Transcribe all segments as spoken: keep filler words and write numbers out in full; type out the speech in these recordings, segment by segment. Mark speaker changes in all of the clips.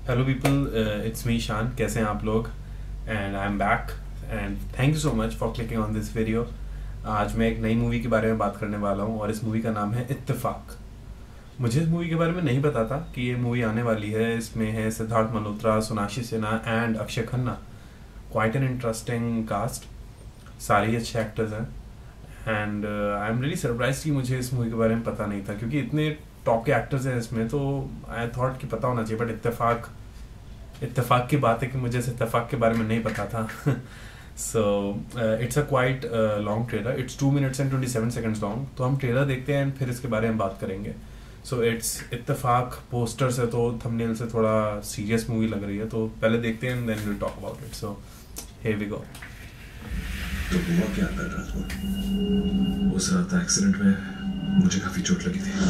Speaker 1: Hello people, it's me शान. कैसे हैं आप लोग? And I am back and thank you so much for clicking on this video. आज मैं एक नई मूवी के बारे में बात करने वाला हूँ और इस मूवी का नाम है इत्तेफाक. मुझे इस मूवी के बारे में नहीं पता था कि ये मूवी आने वाली है. इसमें है Siddharth Malhotra, Sonakshi Sinha and Akshaye Khanna. Quite an interesting cast. सारे ही अच्छे एक्टर्स हैं and I am really surprise कि मुझे इस मूवी के बारे में पता नहीं था, क्योंकि इतने टॉप के एक्टर्स हैं इसमें, तो आई थॉट कि पता होना चाहिए. बट इत्तेफाक इत्तेफाक की बात है कि मुझे इस इत्तेफाक के बारे में नहीं पता था. So it's a quite long trailer. It's two minutes and twenty seven seconds long. तो हम ट्रेलर देखते हैं एंड फिर इसके बारे में बात करेंगे. सो इट्स इत्तेफाक. पोस्टर से तो थंबनेल से थोड़ा सीरियस मूवी लग रही है, तो पहले देखते हैं and then will talk about it. So here we go.
Speaker 2: तो हुआ क्या कर रहा था? उस रात एक्सीडेंट में मुझे काफी चोट लगी थी.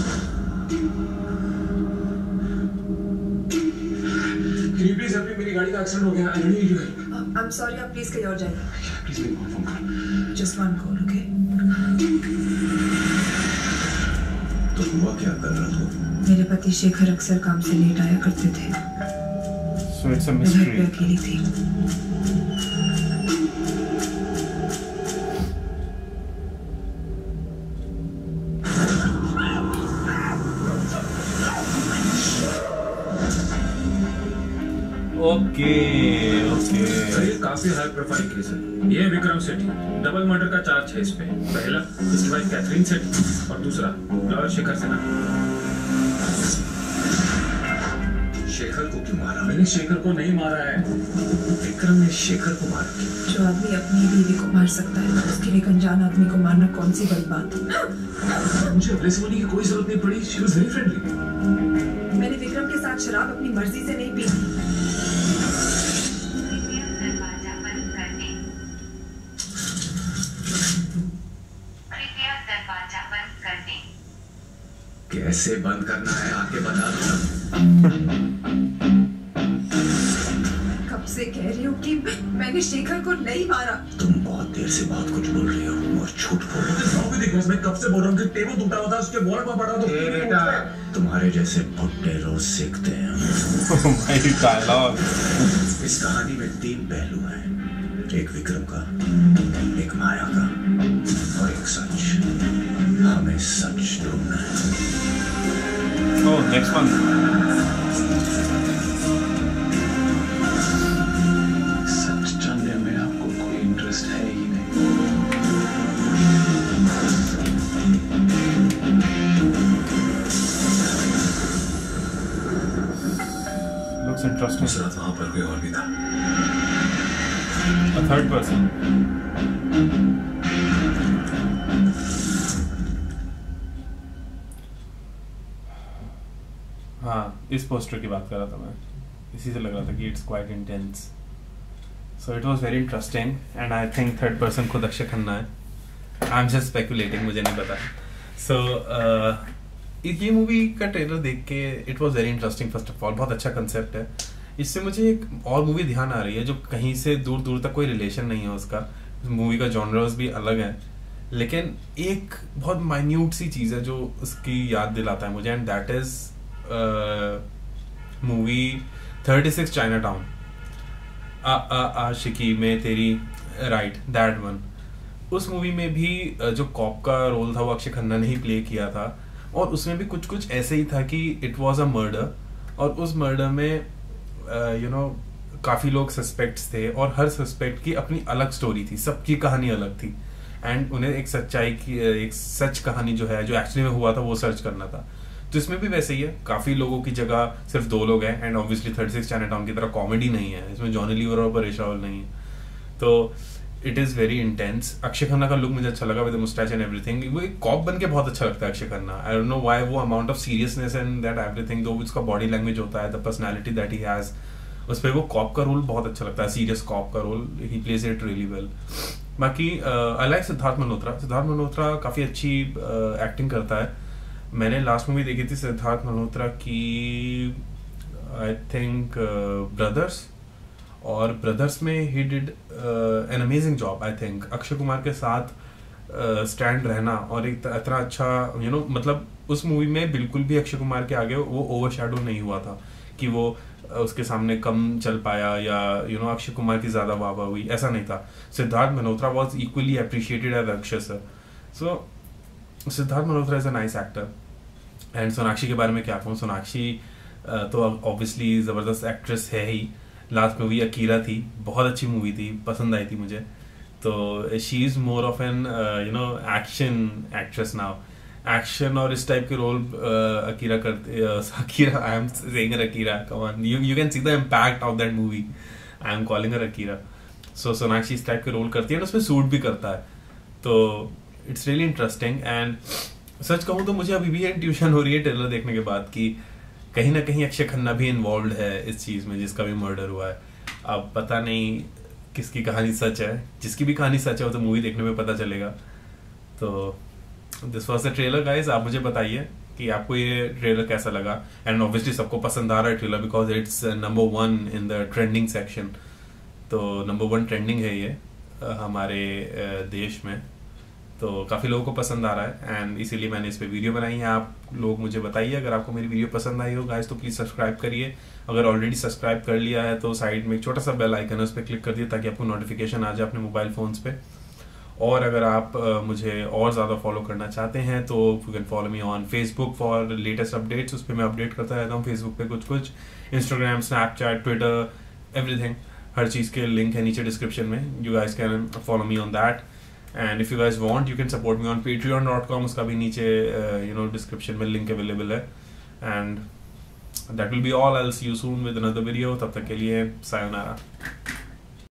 Speaker 2: Can you please help me? मेरी गाड़ी का एक्सीडेंट हो गया. I really need you.
Speaker 3: I'm sorry, आप प्लीज कहीं और जाइए.
Speaker 2: Please make one phone call.
Speaker 3: Just one call, okay?
Speaker 2: तो हुआ क्या कर रहा था?
Speaker 3: मेरे पति शेखर अक्सर काम से लेट आया करते थे.
Speaker 1: सो इट्स अ
Speaker 3: मैं घर पे
Speaker 1: मिस्ट्री.
Speaker 3: अकेली थी.
Speaker 1: Okay okay.
Speaker 4: सर ये काफी हाई प्रोफाइल केस है. ये है विक्रम सेठी. डबल मर्डर का चार्ज है इस पे. पहला इसकी वाइफ कैथरीन सेठी और दूसरा लॉयर शेखर सिन्हा.
Speaker 2: शेखर को क्यों मारा?
Speaker 4: मैंने शेखर को नहीं मारा है.
Speaker 2: विक्रम ने शेखर को मारा.
Speaker 3: जो आदमी अपनी बीवी को मार सकता है, उसके लिए एक अनजान आदमी को मारना कौन सी बड़ी बात है?
Speaker 2: मुझे अग्रेसिव होने की कोई जरूरत नहीं पड़ी. She was very friendly.
Speaker 3: मैंने विक्रम के साथ शराब अपनी मर्जी से नहीं पी.
Speaker 5: दरवाजा बंद कर दें. कृपया दरवाजा बंद कर दें.
Speaker 2: कैसे बंद करना है आके बता दो.
Speaker 3: कब से कह रही हूँ कि मैंने शेखर को नहीं मारा.
Speaker 2: तुम बहुत देर से बहुत कुछ बोल रही हो और झूठ बोल रही हो.
Speaker 4: मैं कब से बोल रहा हूँ कि टेबल टूटा हुआ था, उसके बोर्ड पर पड़ा. तो
Speaker 2: ए बेटा, तुम्हारे जैसे भुट्टे रोज सीखते हैं.
Speaker 1: भाई डायलॉग.
Speaker 2: इस कहानी में तीन पहलू हैं. एक विक्रम का, एक माया का और एक सच. हमें सच ढूंढना है.
Speaker 1: ओह, नेक्स्ट वन.
Speaker 2: सच जानने में आपको कोई इंटरेस्ट है ही नहीं.
Speaker 1: Looks interesting.
Speaker 2: उस रात वहां पर कोई और भी था.
Speaker 1: A third person. हाँ, इस पोस्टर की बात कर रहा था मैं. इसी से लग रहा था कि it's quite intense. So it was very interesting and I think third person खुद अक्षय खन्ना है. आई एम जस्ट स्पेकुलेटिंग, मुझे नहीं पता. सो ये मूवी का ट्रेलर देख के it was very interesting. First of all बहुत अच्छा कंसेप्ट है. इससे मुझे एक और मूवी ध्यान आ रही है जो कहीं से दूर दूर तक कोई रिलेशन नहीं है उसका. मूवी का जॉनर्स भी अलग है, लेकिन एक बहुत माइन्यूट सी चीज़ है जो उसकी याद दिलाता है मुझे, and that is movie thirty six China Town. Aashiqui में तेरी, राइट, दैट वन. उस मूवी में भी uh, जो कॉप का रोल था वो अक्षय खन्ना ने ही प्ले किया था, और उसमें भी कुछ कुछ ऐसे ही था कि इट वाज अ मर्डर, और उस मर्डर में यू नो काफ़ी लोग सस्पेक्ट्स थे और हर सस्पेक्ट की अपनी अलग स्टोरी थी. सबकी कहानी अलग थी एंड उन्हें एक सच्चाई की, एक सच कहानी जो है जो एक्चुअली में हुआ था वो सर्च करना था. तो इसमें भी वैसे ही है. काफ़ी लोगों की जगह सिर्फ दो लोग हैं and obviously thirty six China Town की तरह कॉमेडी नहीं है इसमें. जॉनी लीवर और परेश रावल नहीं है. तो it is very intense. Akshaye Khanna का लुक मुझे अच्छा लगा विद मुस्टैच एंड एवरीथिंग. वो एक कॉप बन के बहुत अच्छा लगता है Akshaye Khanna. I don't know why. वो amount of seriousness and that everything, though उसका बॉडी लैंग्वेज होता है, the personality that he has, उस पर वो कॉप का रोल बहुत अच्छा लगता है. सीरियस कॉप का role, he plays it really well. बाकी आई लाइक सिद्धार्थ मल्होत्रा. सिद्धार्थ मल्होत्रा काफ़ी अच्छी एक्टिंग uh, करता है. मैंने लास्ट मूवी देखी थी सिद्धार्थ मल्होत्रा की, आई थिंक ब्रदर्स, और ब्रदर्स में he did an amazing job. I think Akshay Kumar के साथ स्टैंड uh, रहना और एक इतना अच्छा यू you नो know, मतलब उस मूवी में बिल्कुल भी अक्षय कुमार के आगे वो ओवरशैडो नहीं हुआ था. कि वो उसके सामने कम चल पाया या यू नो अक्षय कुमार की ज़्यादा वाह वाह हुई, ऐसा नहीं था. Siddharth Malhotra was equally appreciated as Akshay sir. So Siddharth Malhotra is a nice actor. And Sonakshi के बारे में क्या कहूँ, सोनाक्षी तो ऑब्वियसली ज़बरदस्त एक्ट्रेस है ही. लास्ट मूवी अकीरा थी, बहुत अच्छी मूवी थी, पसंद आई थी मुझे. तो she is more of an you know action actress now. Action और इस टाइप के रोल अकीरा करते Akira I am saying Akira come on, you you can see the impact of that movie. I am calling her Akira. So Sonakshi इस type के role करती है और उसमें सूट भी करता है. तो इट्स रियली इंटरेस्टिंग. एंड सच कहूँ तो मुझे अभी भी इंट्यूशन हो रही है ट्रेलर देखने के बाद कि कहीं ना कहीं अक्षय खन्ना भी इन्वॉल्व है इस चीज़ में जिसका भी मर्डर हुआ है. अब पता नहीं किसकी कहानी सच है. जिसकी भी कहानी सच है वो तो मूवी देखने में पता चलेगा. तो this was the trailer guys. आप मुझे बताइए कि आपको ये ट्रेलर कैसा लगा. एंड ऑब्वियसली सबको पसंद आ रहा है trailer because it's number one in the trending section. तो नंबर वन ट्रेंडिंग है ये हमारे देश में. तो काफ़ी लोगों को पसंद आ रहा है एंड इसीलिए मैंने इस पे वीडियो बनाई है. आप लोग मुझे बताइए अगर आपको मेरी वीडियो पसंद आई हो गाइस तो प्लीज़ सब्सक्राइब करिए. अगर ऑलरेडी सब्सक्राइब कर लिया है तो साइड में एक छोटा सा बेल आइकन है, उस पर क्लिक कर दिए ताकि आपको नोटिफिकेशन आ जाए अपने मोबाइल फ़ोन्स पे. और अगर आप uh, मुझे और ज़्यादा फॉलो करना चाहते हैं तो you can follow me on Facebook for latest updates. उस पर मैं अपडेट करता रहता हूँ फेसबुक पे कुछ कुछ. इंस्टाग्राम, स्नैपचैट, ट्विटर, एवरीथिंग, हर चीज़ के लिंक है नीचे डिस्क्रिप्शन में. You guys can follow me on that. And if you guys want you can support me on Patreon dot com. उसका भी नीचे यू नो डिस्क्रिप्शन में लिंक अवेलेबल है. And that will be all. I will see you soon with another video. तब तक के लिए sayonara.